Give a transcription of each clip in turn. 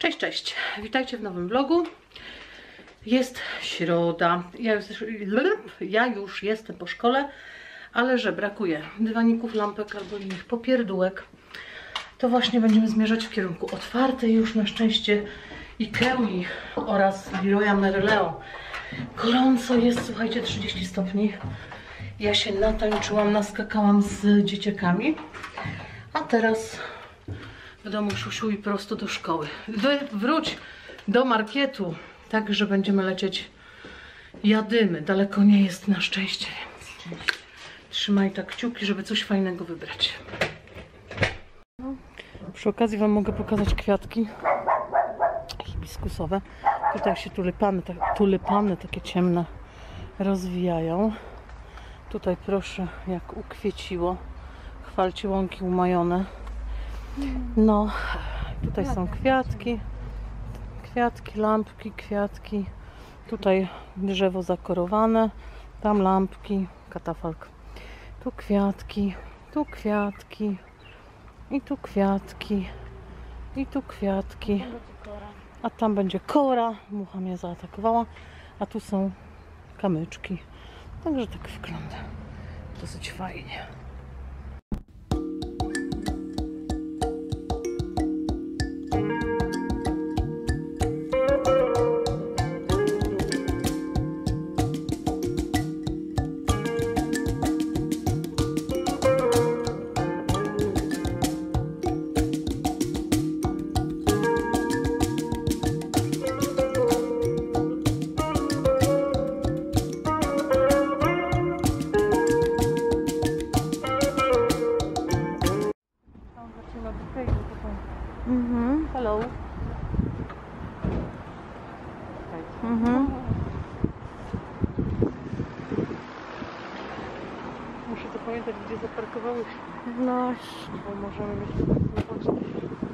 Cześć, cześć. Witajcie w nowym vlogu. Jest środa. Ja już jestem po szkole, ale że brakuje dywaników, lampek albo innych popierdółek, to właśnie będziemy zmierzać w kierunku otwartej już na szczęście Ikei oraz Leroya Merlin. Gorąco jest, słuchajcie, 30 stopni. Ja się natańczyłam, naskakałam z dzieciakami, a teraz w domu siusiu i prosto do szkoły. Wróć do marketu, tak, że będziemy lecieć. Jadymy, daleko nie jest na szczęście, więc trzymaj tak kciuki, żeby coś fajnego wybrać. Przy okazji wam mogę pokazać kwiatki hibiskusowe. Tutaj się tulipany takie ciemne rozwijają. Tutaj proszę, jak ukwieciło. Chwalcie łąki umajone. No, tutaj są kwiatki, lampki, kwiatki. Tutaj drzewo zakorowane, tam lampki, katafalk. Tu kwiatki, tu kwiatki i tu kwiatki i tu kwiatki. A tam będzie kora, mucha mnie zaatakowała, a tu są kamyczki. Także tak wygląda dosyć fajnie. Hello. Muszę to pamiętać, gdzie zaparkowałyśmy. No, bo możemy mieć kłopoty.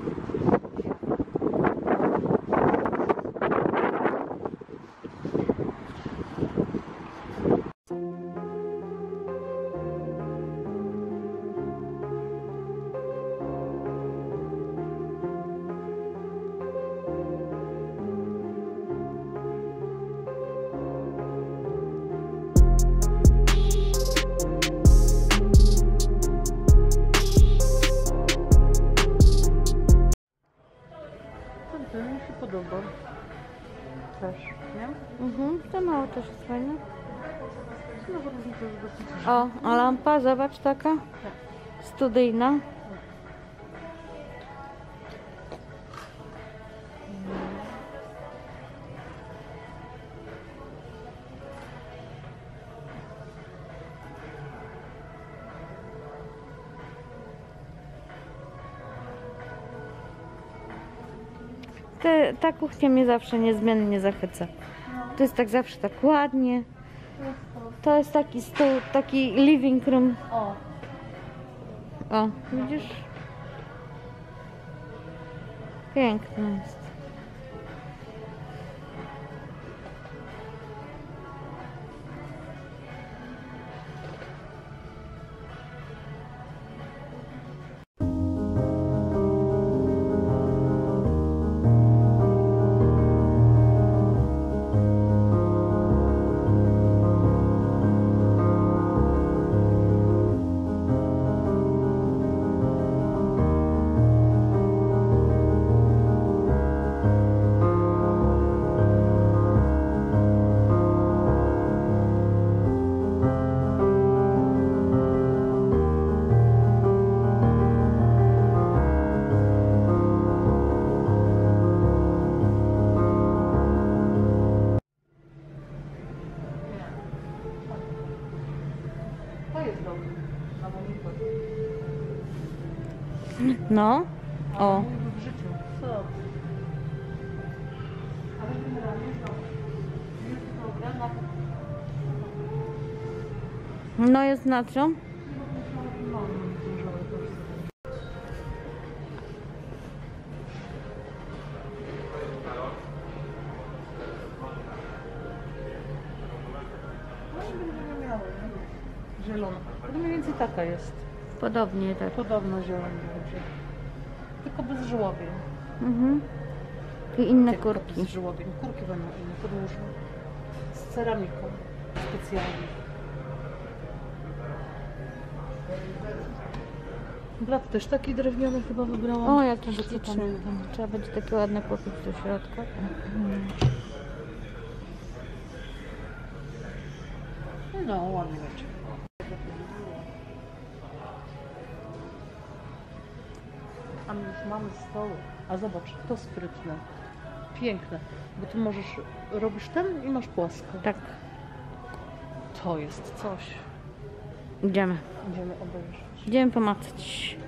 To mi się podoba. Też, nie? To mało też jest fajne. Znowu różnica jest dosyć. O, a lampa, zobacz, taka studyjna. Ta kuchnia mnie zawsze niezmiennie zachwyca. To jest tak zawsze tak ładnie. To jest taki stół, taki living room. O, widzisz? Piękne jest. No, o. W życiu. Co? Ale generalnie to jest program na... No jest na co? Zielona. To mniej więcej taka jest. Podobnie tak. Podobno zielona będzie. Tylko bez żłobień. Mhm. I inne Tylko kurki. Z żołobiem. Kurki będą inne, podłużne. Z ceramiką specjalnie. Blat też taki drewniany chyba wybrałam. O, jaki Tego, co śliczny. pamiętam. Trzeba będzie takie ładne kupić do środka. No, ładnie będzie. A my już mamy stoły. A zobacz, to sprytne. Piękne. Bo ty możesz, robisz ten i masz płasko. Tak, To jest coś. idziemy. Idziemy obejrzeć. Idziemy pomacać.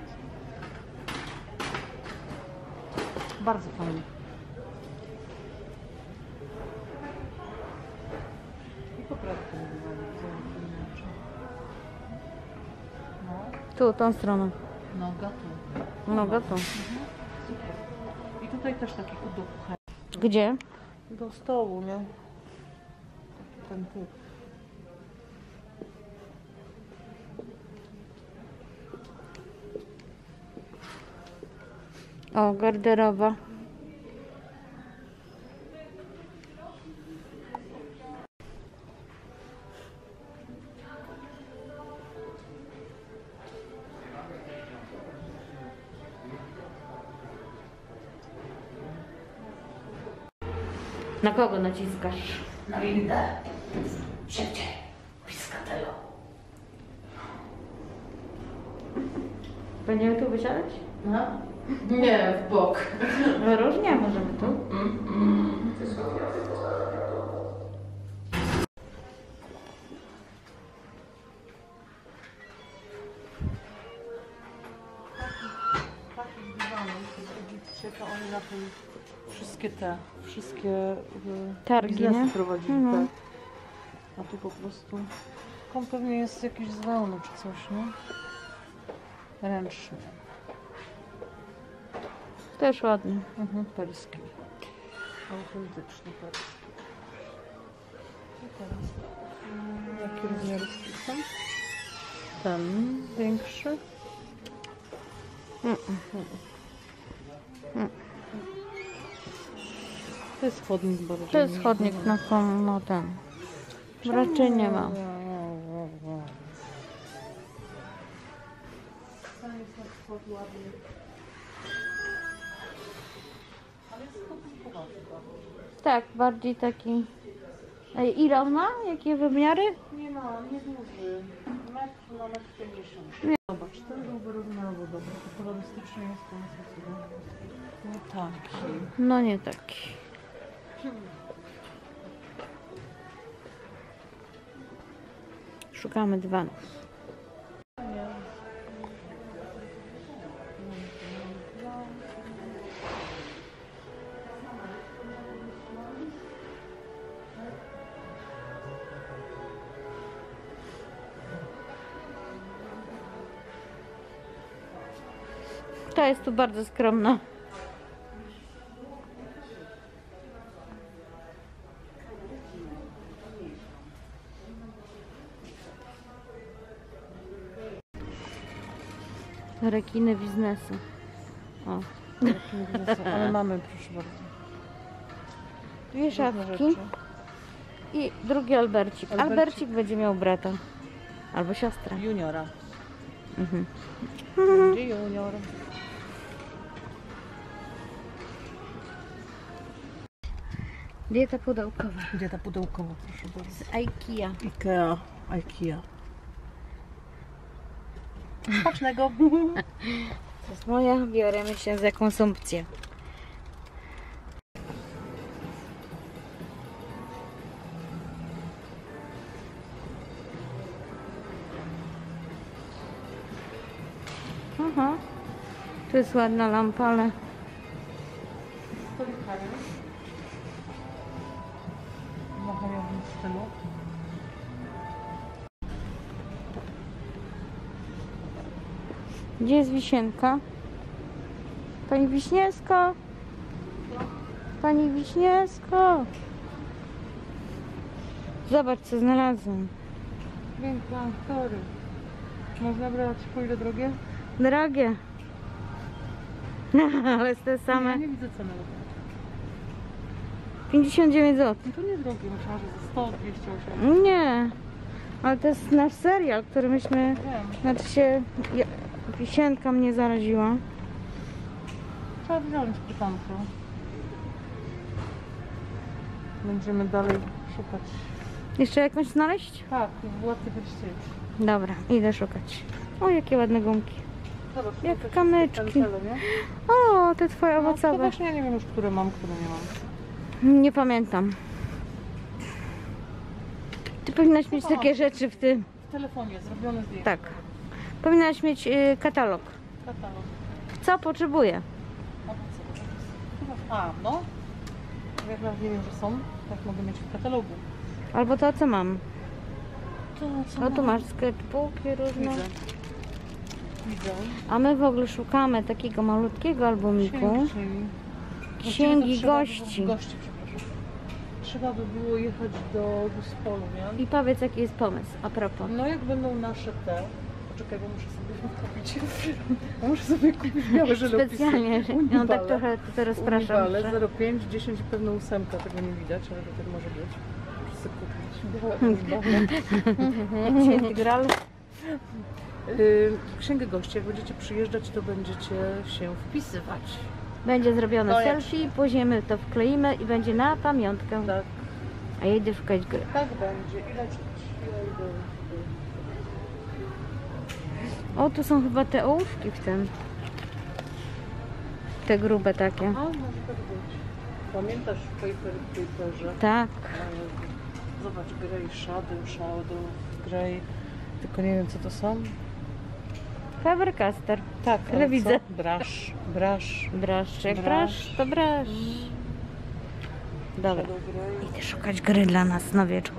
Bardzo fajnie. I poprawkę Tu, tą stroną. No, gatu. Noga tu. Super. I tutaj też taki kut do kuchni. Gdzie? Do stołu, nie? Ten typ. O, garderoba. Na kogo naciskasz? Na windę. Szybciej. Piskatelo. Będziemy tu wysiadać? No? Nie, w bok. No różnie, możemy tu. Takich dywanów w Egipcie to oni na tym wszystkie Targi, biznesy nie? prowadzili, Mhm. tak. A tu po prostu on pewnie jest jakiś z wełny czy coś, nie? Ręczny. Też ładnie. Perski. Autentyczny perski. I teraz jakie rozmiary są? Ten większy. To jest chodnik bardziej. To jest chodnik na no ten. Raczej nie ma. Ten jest na przykład ładny. Ale jest chodnikowa chyba. Tak, bardziej taki. Ej, ile on ma? Jakie wymiary? Nie ma, nieduży. Metr na metr 50. Zobacz, ten byłby rozmiarowo dobry. To kolorystycznie jest ten sobie. No taki. No nie taki. Szukamy dywanów. Ta jest tu bardzo skromna. Rekiny biznesu. O. Ale mamy, proszę bardzo. Dwie Różne szafki rzeczy. i drugi Albercik. Albercik. Albercik będzie miał brata. Albo siostrę. Juniora. Mhm. Będzie junior. Dieta pudełkowa. Dieta pudełkowa, proszę bardzo. Z IKEA. IKEA. Smacznego. To jest moja. Bioremy się za konsumpcję. Aha. Tu jest ładna lampa, ale Stolikami. W machajowym stylu. gdzie jest Wisienka? Pani Wiśniewsko! Pani Wiśniewsko! Zobacz, co znalazłam. Tory. Można brać po ile drogie? Drogie. Ale jest te Ja same. nie widzę ceny. 59 zł. No to nie drogie, myślałam, że za 100, 208. Nie, ale to jest nasz serial, który myśmy... Wiem. Znaczy się... Wisienka mnie zaraziła. Trzeba wziąć pytankę. Będziemy dalej szukać. Jeszcze jakąś znaleźć? Tak, Władcy Pierścieni. Dobra, idę szukać. O, jakie ładne gumki. Zobacz, Jak to też kamyczki. kancele, nie? O, te twoje No, to owocowe. właśnie ja nie wiem już, które mam, które nie mam. Nie pamiętam. Ty powinnaś mieć takie rzeczy w tym. W telefonie zrobione zdjęcie. Tak. Powinnaś mieć katalog. Katalog. Co potrzebuję? A co to jest? A, no. Jak nawet nie wiem, że są, tak mogę mieć w katalogu. Albo to, co mam. To co O, tu masz sketchbooki różne. Widzę. Widzę. A my w ogóle szukamy takiego malutkiego albumiku. Księgi gości. Gości, przepraszam. Trzeba by było jechać do Guspolu, nie? I powiedz, jaki jest pomysł a propos. No jak będą nasze te... Poczekaj, bo muszę sobie kupić. Muszę sobie kupić białe żelopisy. Specjalnie, że on tak trochę to rozpraszam. Ale 0,5, 10 i pewno 8, tego nie widać, ale to tak może być. Muszę sobie kupić białe. Jak święty Graal. Księgę gości, jak będziecie przyjeżdżać, to będziecie się wpisywać. Będzie zrobione No jak? selfie, później my to wkleimy i będzie na pamiątkę. Tak, A ja idę szukać gry. tak będzie. Ile czuć? O, tu są chyba te ołówki w tym. Te grube takie. A, może tak być. Pamiętasz w paperze? Tak. Zobacz, Grey Shadow, Grey. Tylko nie wiem, co to są. Faber-Castell. Tak, ale widzę. Brush. Brasz, jak Brasz. brasz, to brasz. Dobra. Shadow Grey. Idę szukać gry dla nas na wieczór.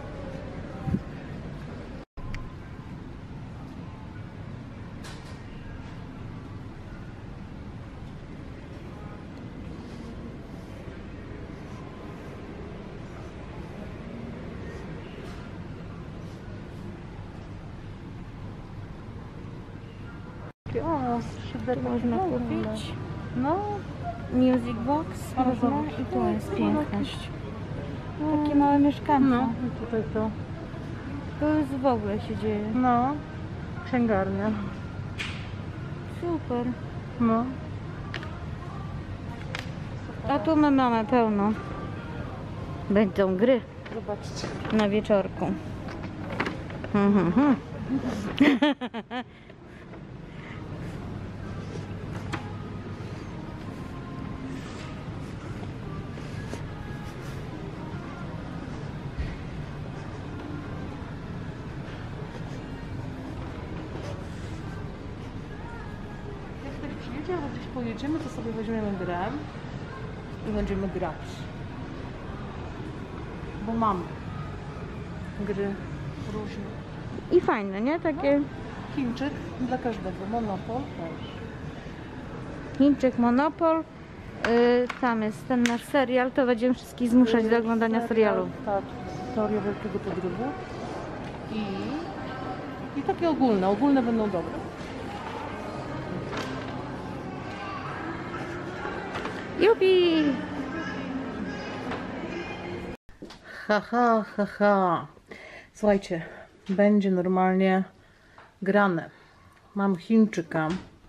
O, Tu można kupić. No, Music box można i tu jest piękność. Takie małe mieszkanko. no i tutaj to. To już w ogóle się dzieje. No, księgarnia. Super. No. A tu my mamy pełno. Będą gry Zobaczcie. na wieczorku. Jak ktoś przyjedzie albo gdzieś pojedziemy, to sobie weźmiemy grę i będziemy grać. Bo mamy gry różne. I fajne, nie? Takie Chińczyk dla każdego, Monopol też. Chińczyk, Monopol. Tam jest ten nasz serial, to będziemy wszystkich zmuszać do oglądania serialu. Tak, Teoria Wielkiego Podrywu. I takie ogólne. Ogólne będą dobre. Jupi! Ha. Słuchajcie, będzie normalnie grane. Mam Chińczyka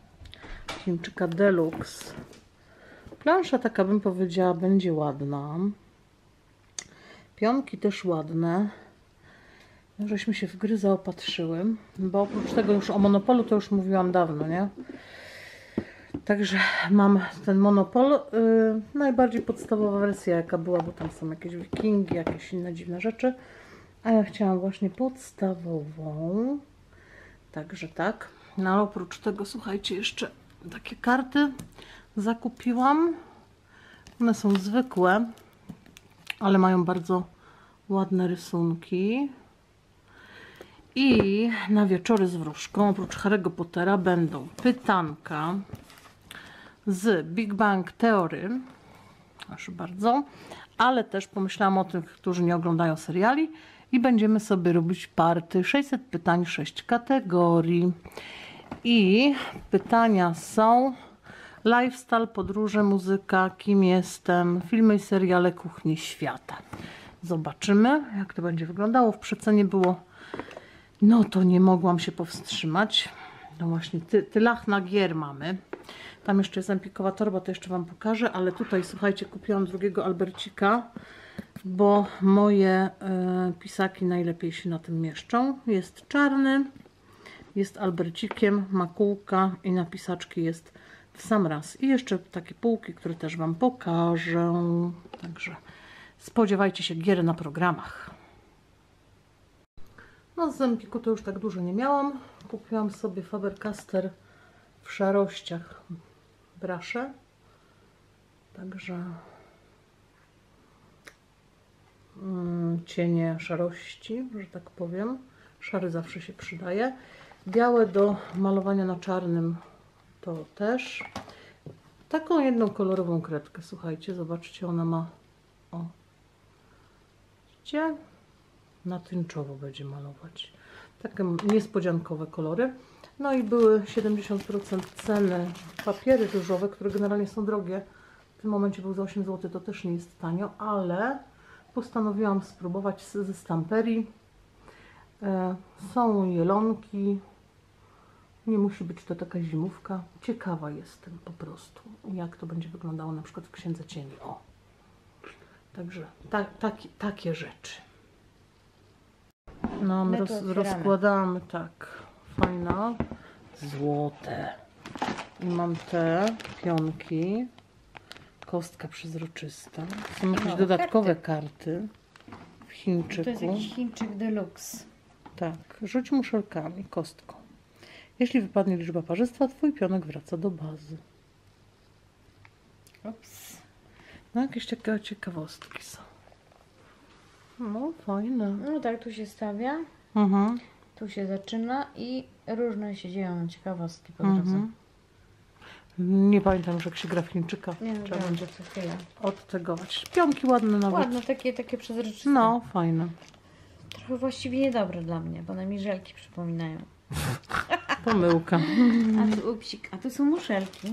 Deluxe. Plansza taka, bym powiedziała, będzie ładna. Pionki też ładne. Żeśmy się w gry zaopatrzyły, bo oprócz tego już o Monopolu to już mówiłam dawno, nie? Także mam ten Monopol, najbardziej podstawowa wersja jaka była, bo tam są jakieś wikingi, jakieś inne dziwne rzeczy. A ja chciałam właśnie podstawową. Także tak. No ale oprócz tego, słuchajcie, jeszcze takie karty zakupiłam. One są zwykłe, ale mają bardzo ładne rysunki. I na wieczory z wróżką, oprócz Harry'ego Pottera, będą pytanka z Big Bang Theory. Proszę bardzo. Ale też pomyślałam o tych, którzy nie oglądają seriali. I będziemy sobie robić party 600 pytań, 6 kategorii. I pytania są Lifestyle, podróże, muzyka, kim jestem, filmy i seriale kuchni świata. Zobaczymy, jak to będzie wyglądało. W przecenie było, no to nie mogłam się powstrzymać. No właśnie, tylachna gier mamy. Tam jeszcze jest empikowa torba, to jeszcze Wam pokażę, ale tutaj, słuchajcie, kupiłam drugiego Albercika, bo moje pisaki najlepiej się na tym mieszczą. Jest czarny, jest Albercikiem, ma kółka i na pisaczki jest w sam raz. I jeszcze takie półki, które też Wam pokażę. Także spodziewajcie się gier na programach. No z Empiku to już tak dużo nie miałam. Kupiłam sobie Faber-Castell w szarościach brasze. Także cienie szarości, że tak powiem. Szary zawsze się przydaje. Białe do malowania na czarnym to też. Taką jedną kolorową kredkę, słuchajcie, zobaczcie, ona ma, o, widzicie? Na tęczowo będzie malować. Takie niespodziankowe kolory. No i były 70% ceny papiery ryżowe, które generalnie są drogie. W tym momencie był za 8 zł, to też nie jest tanio, ale postanowiłam spróbować ze Stamperii. Są jelonki. Nie musi być to taka zimówka. Ciekawa jestem po prostu, jak to będzie wyglądało na przykład w Księdze Cieni. O. Także takie rzeczy. No, my rozkładamy tak. Fajna. Złote. I mam te pionki. Kostka przezroczysta. Są jakieś dodatkowe karty w Chińczyku. To jest jakiś Chińczyk deluxe. Tak. Rzuć muszelkami, kostką. Jeśli wypadnie liczba parzysta, twój pionek wraca do bazy. Ups. No, jakieś takie ciekawostki są. No, fajne. No tak, tu się stawia. Tu się zaczyna i różne się dzieją ciekawostki po drodze. Nie pamiętam, że jak się gra w Chińczyka. Nie, trzeba będzie co chwilę odtegować. Pionki ładne nawet. Ładne, takie przezroczyste. No, fajne. Trochę właściwie niedobre dla mnie, bo one mi żelki przypominają. Pomyłka. A tu upsik, a tu są muszelki.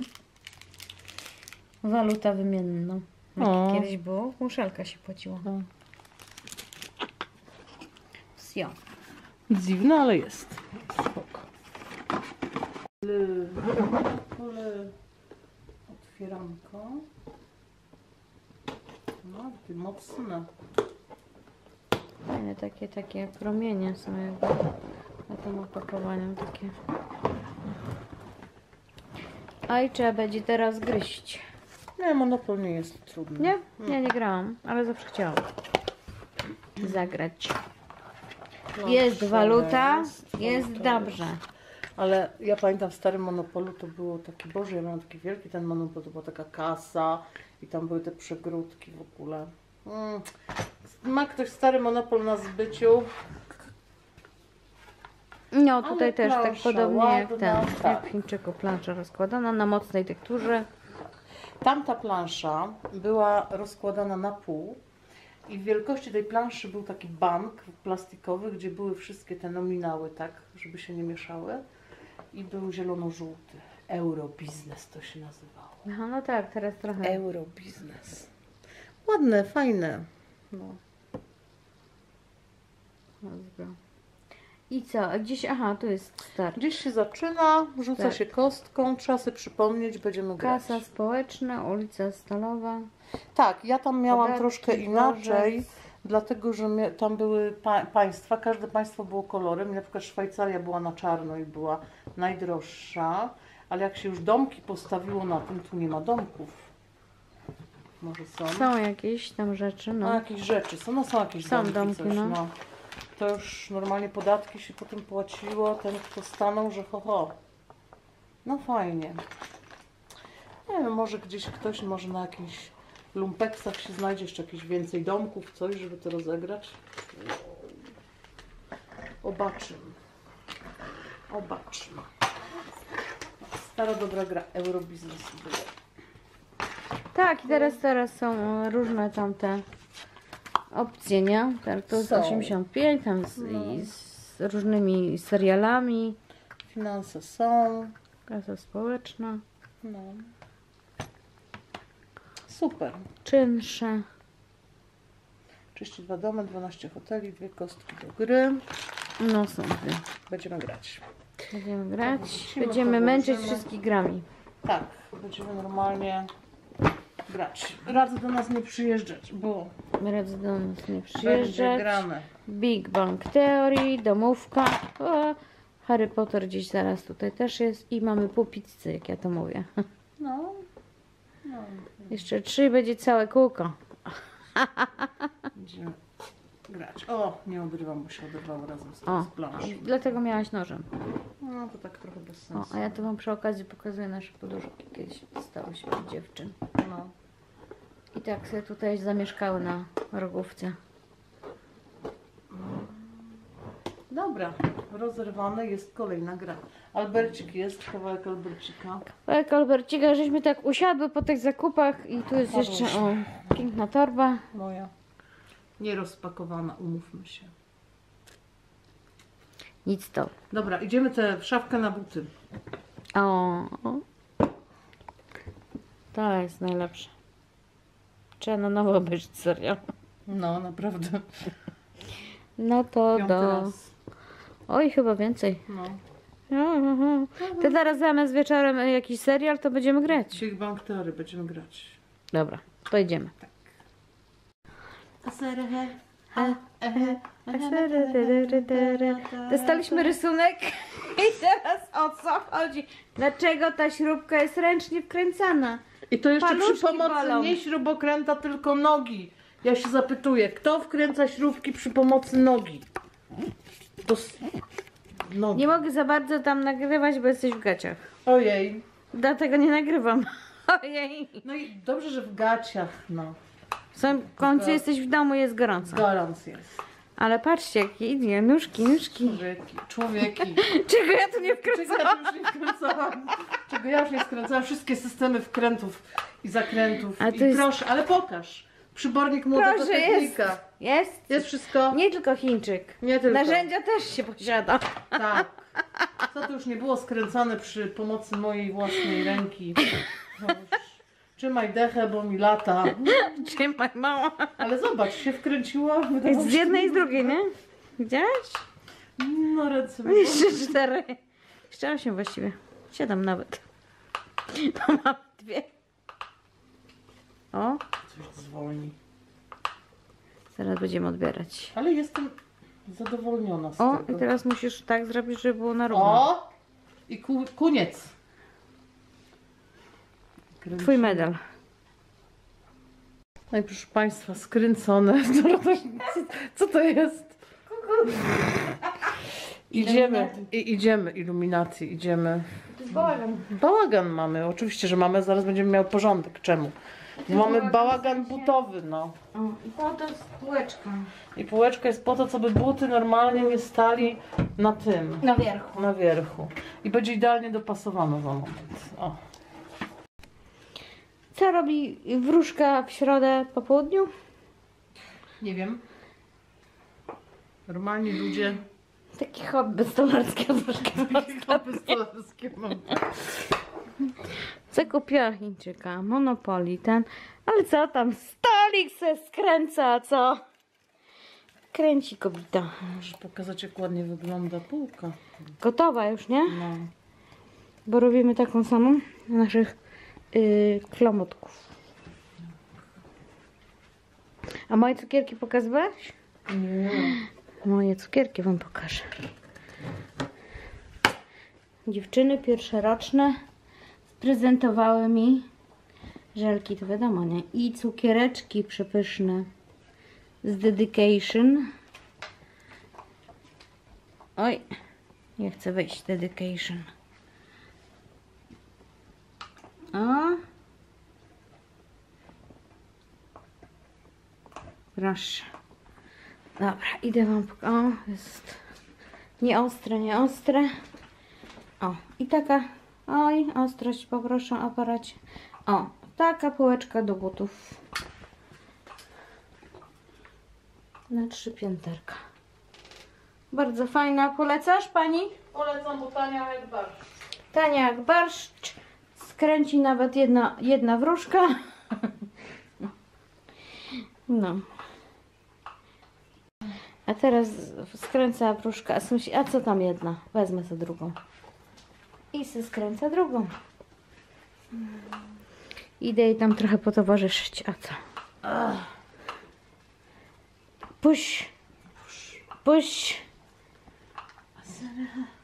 Waluta wymienna. Jak kiedyś było, muszelka się płaciła. Sio. Dziwne, ale jest. Spoko. Otwieranko. No, takie mocne. Fajne takie promienie są jakby na tym opakowaniu takie. A i trzeba będzie teraz gryźć. Nie, Monopol nie jest trudny. Nie? Ja nie grałam, ale zawsze chciałam zagrać. Jest waluta, jest dobrze. Ale ja pamiętam w starym Monopolu to było taki, Boże, ja miałam taki wielki ten Monopol, to była taka kasa i tam były te przegródki w ogóle. Ma ktoś stary Monopol na zbyciu? No tutaj ale też plansza, tak podobnie ładna, jak ten, tak. jak w Chińczyku plansza rozkładana na mocnej tekturze. Tamta plansza była rozkładana na pół i w wielkości tej planszy był taki bank plastikowy, gdzie były wszystkie te nominały, tak, żeby się nie mieszały i był zielono-żółty. Eurobiznes to się nazywało. Aha, no tak, teraz trochę. Eurobiznes. Ładne, fajne. No. Dobra. I co? A gdzieś, aha, tu jest start. Gdzieś się zaczyna, rzuca Tak. się kostką, trzeba sobie przypomnieć, będziemy grać. Kasa społeczna, ulica Stalowa. Tak, ja tam miałam Podatki, troszkę inaczej, dworzec. dlatego że tam były państwa, każde państwo było kolorem. Na przykład Szwajcaria była na czarno i była najdroższa, ale jak się już domki postawiło na tym, tu nie ma domków. Może są? Są jakieś tam rzeczy, No no. jakieś rzeczy są, no są jakieś Są domki, domki, coś, no. no. To już normalnie podatki się potem płaciło, ten kto stanął, że ho. No fajnie. Nie wiem, może gdzieś ktoś, może na jakichś lumpeksach się znajdzie jeszcze jakieś więcej domków, coś, żeby to rozegrać. Obaczymy. Obaczymy. Stara dobra gra Eurobiznes była. Tak, i teraz są różne tamte opcje, nie? Tak, to jest Są. 85, tam i z różnymi serialami. Finanse są. Kasa społeczna. No. Super. Czynsze. 32 domy, 12 hoteli, 2 kostki do gry. No sobie. Będziemy grać. Będziemy grać. Wrócimy, Będziemy męczyć położymy. wszystkich grami. Tak, będziemy normalnie grać. Radzę do nas nie przyjeżdżać, bo Radzę do nas nie będzie przyjeżdżać. grane. Big Bang Theory, domówka. O, Harry Potter gdzieś zaraz tutaj też jest. I mamy pół pizzy, jak ja to mówię. No. No. Jeszcze 3 będzie całe kółko. Będziemy grać. O, nie oderwam, bo się oderwało razem z O, tym planszą. dlatego miałaś nożem. No to tak trochę bez O, sensu. a ja to wam przy okazji pokazuję nasze poduszki. Kiedyś stały się od dziewczyn. No. I tak sobie tutaj zamieszkały na rogówce. Dobra, rozerwane jest kolejna gra. Albercik jest, kawałek Albercika. Jak Albercika, żeśmy tak usiadły po tych zakupach i tu jest jeszcze o, piękna torba. Moja. Nierozpakowana, umówmy się. Nic to. Dobra, idziemy tę szafkę na buty. O, to jest najlepsze. Trzeba na nowo obejrzeć serial. No, naprawdę. No to Piąty do... raz. Oj, chyba więcej. No. To teraz zamiast wieczorem jakiś serial, to będziemy grać. Big Bang Theory będziemy grać. Dobra, pojedziemy. Dostaliśmy rysunek i teraz o co chodzi? Dlaczego ta śrubka jest ręcznie wkręcana? I to jeszcze Paluszki przy pomocy bolą. nie śrubokręta, tylko nogi. Ja się zapytuję, kto wkręca śrubki przy pomocy nogi? Nogi. Nie mogę za bardzo tam nagrywać, bo jesteś w gaciach. Ojej. Dlatego nie nagrywam. Ojej. No i dobrze, że w gaciach, no. W samym końcu jesteś w domu, jest gorąco. Gorąc jest. Ale patrzcie, jakie idzie. Nóżki. Człowieki. Czego ja tu nie Czego wkręcałam? ja już nie skręcałam? Czego ja już nie skręcałam? Wszystkie systemy wkrętów i zakrętów. A I to jest- proszę, ale pokaż. Przybornik młodego Proszę, jest. technika. Jest. Jest wszystko? Nie tylko Chińczyk. Nie tylko. Narzędzia też się posiada. Tak. Co to już nie było skręcane przy pomocy mojej własnej ręki. No już. Trzymaj dechę, bo mi lata. Trzymaj, mała. Ale zobacz, się wkręciła. wydawało Jest z się, jednej i z drugiej, nie? Widziałaś? No ręce. Jeszcze 4. Jeszcze 8 właściwie. 7 nawet. To mam 2. O, Coś zwolni. zaraz będziemy odbierać. Ale jestem zadowolniona z O, tego. i teraz musisz tak zrobić, żeby było na równo. O! I koniec. Twój medal. No i proszę Państwa, skręcone. Co to jest? Idziemy, idziemy, iluminacji, idziemy. To jest bałagan. Bałagan mamy, oczywiście, że mamy, zaraz będziemy miał porządek. Czemu? Bo mamy bałagan butowy, no. O, i to jest półeczka. I półeczka jest po to, co by buty normalnie nie stali na tym, Na wierzchu. na wierzchu. I będzie idealnie dopasowana za moment. O. Co robi wróżka w środę po południu? Nie wiem. Normalni ludzie. Taki hobby stolarskie wróżki. Klapy stolarskie mam. Zakupiła Chińczyka, Monopolitan. Ale co tam? Stolik se skręca, co? Kręci kobieta. Możesz pokazać, jak ładnie wygląda półka. Gotowa już, nie? No. Bo robimy taką samą na naszych klamotków. A moje cukierki pokazywałeś? Nie. Moje cukierki wam pokażę. Dziewczyny pierwszoroczne sprezentowały mi żelki, to wiadomo, nie? I cukiereczki przepyszne z Dedication. Oj, nie chcę wejść Dedication. O. Proszę. Dobra, idę wam... O, jest nieostre, nieostre. O, i taka... Oj, ostrość poproszę o aparacie. O, taka półeczka do butów. Na 3 pięterka. Bardzo fajna. Polecasz, pani? Polecam, bo tania jak barszcz. Tania jak barszcz. Skręci nawet jedna wróżka. No. A teraz skręca pruszka. A co tam jedna? Wezmę sobie drugą. I se skręca drugą. Idę jej tam trochę potowarzyszyć. A co? Puść. Puść.